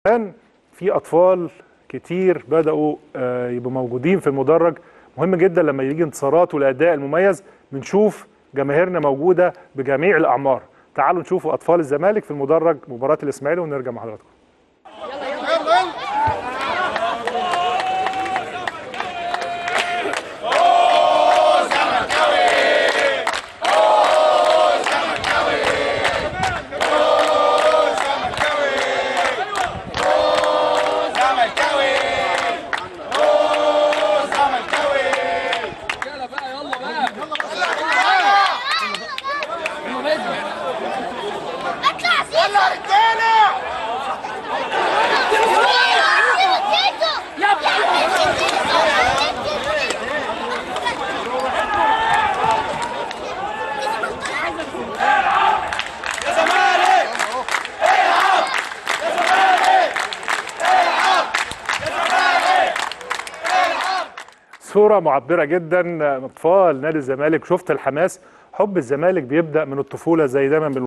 الان في اطفال كتير بداوا يبقوا موجودين في المدرج. مهم جدا لما يجي انتصارات والاداء المميز بنشوف جماهيرنا موجوده بجميع الاعمار. تعالوا نشوفوا اطفال الزمالك في المدرج مباراه الاسماعيلي ونرجع مع حضراتكم. صورة معبرة جدا اطفال نادي الزمالك. شفت الحماس، حب الزمالك بيبدأ من الطفولة زي دايما